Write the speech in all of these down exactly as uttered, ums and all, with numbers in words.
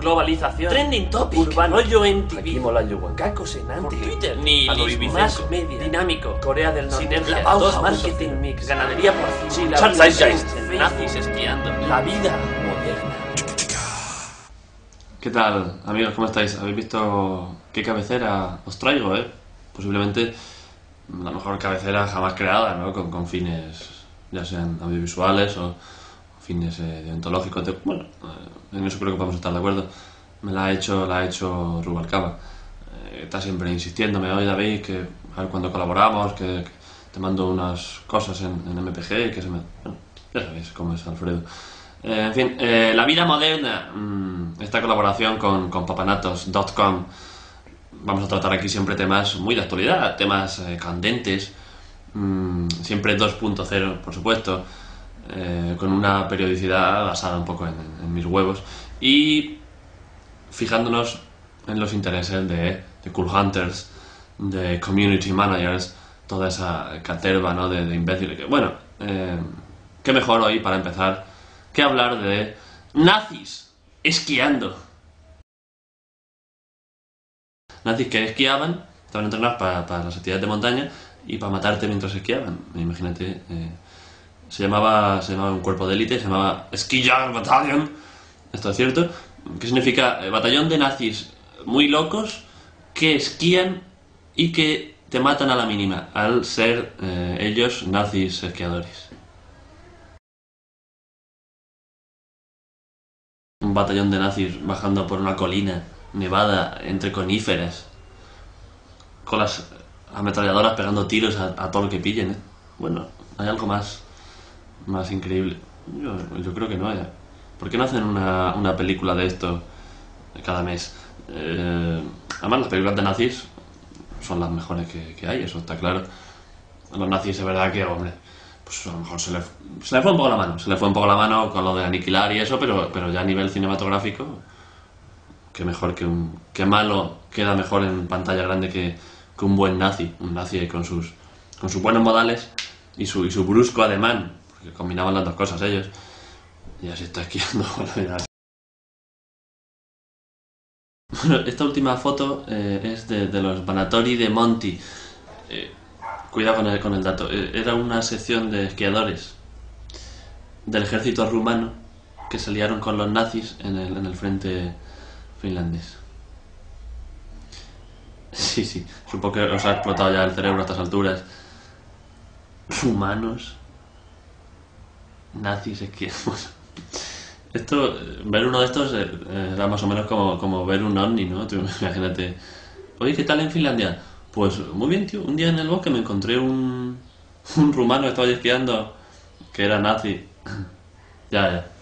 globalización, trending topic, urbano, rollo M T V, Aquí mola Yuan. cacos en por antes, Twitter, ni más media, dinámico, Corea del Norte, sinergia, Bauhaus, dos marketing mix, ganadería porcina, Chat Zeitgeist, nazis esquiando. la vida moderna. ¿Qué tal, amigos? ¿Cómo estáis? ¿Habéis visto qué cabecera os traigo, eh? Posiblemente la mejor cabecera jamás creada, ¿no? Con, con fines, ya sean audiovisuales o fines eh, deontológicos. De, bueno, eh, en eso creo que podemos estar de acuerdo. Me la ha hecho, la ha hecho Rubalcaba. Eh, está siempre insistiéndome, oye David, que a ver cuándo colaboramos, que, que te mando unas cosas en, en M P G, que se me... Bueno, ya sabéis cómo es Alfredo. Eh, en fin, eh, la vida moderna, mmm, esta colaboración con, con papanatos punto com. Vamos a tratar aquí siempre temas muy de actualidad, temas eh, candentes, mmm, siempre dos punto cero, por supuesto, eh, con una periodicidad basada un poco en, en mis huevos y fijándonos en los intereses de, de Cool Hunters, de Community Managers, toda esa caterva, ¿no? de, de imbéciles. Que, bueno, eh, qué mejor hoy para empezar que hablar de nazis esquiando. Nazis que esquiaban, estaban entrenados para, para las actividades de montaña y para matarte mientras esquiaban. Imagínate, eh, se llamaba se llamaba un cuerpo de élite, se llamaba Ski Jagd Battalion. Esto es cierto. ¿Qué significa? Eh, batallón de nazis muy locos que esquían y que te matan a la mínima al ser eh, ellos nazis esquiadores. Un batallón de nazis bajando por una colina nevada entre coníferas con las ametralladoras pegando tiros a, a todo lo que pillen, ¿eh? Bueno, hay algo más más increíble. Yo, yo creo que no, ¿eh? ¿Por qué no hacen una, una película de esto cada mes? Eh, además las películas de nazis son las mejores que, que hay, eso está claro. A los nazis es verdad que, hombre, pues a lo mejor se le, se le fue un poco la mano, se le fue un poco la mano con lo de aniquilar y eso, pero, pero ya a nivel cinematográfico, que mejor que un que malo queda mejor en pantalla grande que, que un buen nazi, un nazi con sus con sus buenos modales y su, y su brusco ademán, porque combinaban las dos cosas ellos. Y así está esquiando. Bueno, esta última foto eh, es de, de los Banatori de Monti. Eh, Cuidado con el, con el dato. Era una sección de esquiadores del ejército rumano que se liaron con los nazis en el, en el frente finlandés. Sí, sí. Supongo que os ha explotado ya el cerebro a estas alturas. Rumanos. Nazis esquiando. Esto, ver uno de estos eh, era más o menos como, como ver un ovni, ¿no? Tú, imagínate. Oye, ¿qué tal en Finlandia? Pues muy bien, tío. Un día en el bosque me encontré un, un rumano que estaba esquiando que era nazi. Ya, ya.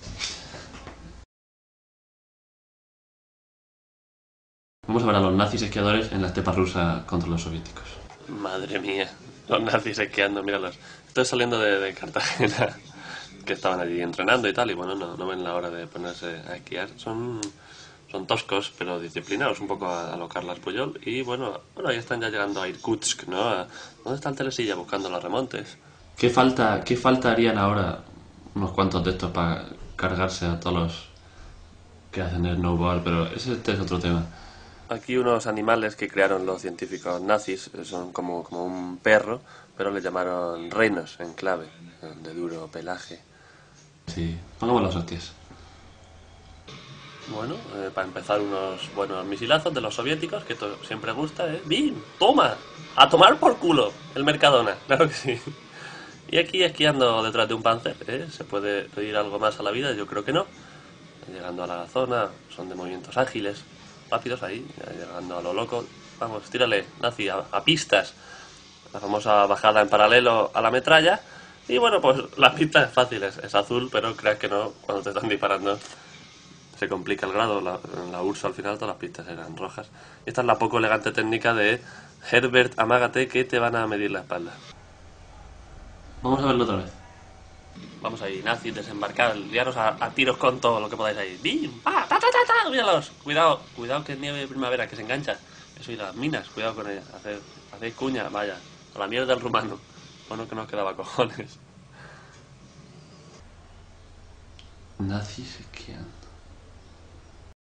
Vamos a ver a los nazis esquiadores en la estepa rusa contra los soviéticos. Madre mía, los nazis esquiando, míralos. Estoy saliendo de, de Cartagena, que estaban allí entrenando y tal, y bueno, no, no ven la hora de ponerse a esquiar. Son... Son toscos, pero disciplinados, un poco a, a lo Carles Puyol. Y bueno, bueno, ahí están ya llegando a Irkutsk, ¿no? A, ¿dónde está el Telesilla buscando los remontes? ¿Qué falta, qué falta harían ahora unos cuantos de estos para cargarse a todos los que hacen el snowboard? Pero ese este es otro tema. Aquí unos animales que crearon los científicos nazis, son como, como un perro, pero le llamaron reinos en clave, de duro pelaje. Sí, pongamos las hostias. Bueno, eh, para empezar unos buenos misilazos de los soviéticos, que esto siempre gusta, ¿eh? ¡Bim! ¡Toma! ¡A tomar por culo! El Mercadona, claro que sí. Y aquí esquiando detrás de un Panzer, ¿eh? ¿Se puede pedir algo más a la vida? Yo creo que no. Llegando a la zona, son de movimientos ágiles, rápidos ahí, llegando a lo loco. Vamos, tírale, nazi, a, a pistas. La famosa bajada en paralelo a la metralla. Y bueno, pues la pista es fácil, es, es azul, pero creas que no, cuando te están disparando se complica el grado. La, en la U R S S al final todas las pistas eran rojas. Y esta es la poco elegante técnica de Herbert, amágate que te van a medir la espalda. Vamos a verlo otra vez. Vamos ahí, nazis, desembarcar, liaros a, a tiros con todo lo que podáis ahí. ¡Bim! ¡Ah! ¡Ta, ta, ta, ta! ¡Míralos! Cuidado, cuidado que es nieve de primavera, que se engancha. Eso y las minas, cuidado con ellas. Haced, hacéis cuña, vaya. A la mierda del rumano. Bueno, que nos quedaba cojones. Nazis esquiando.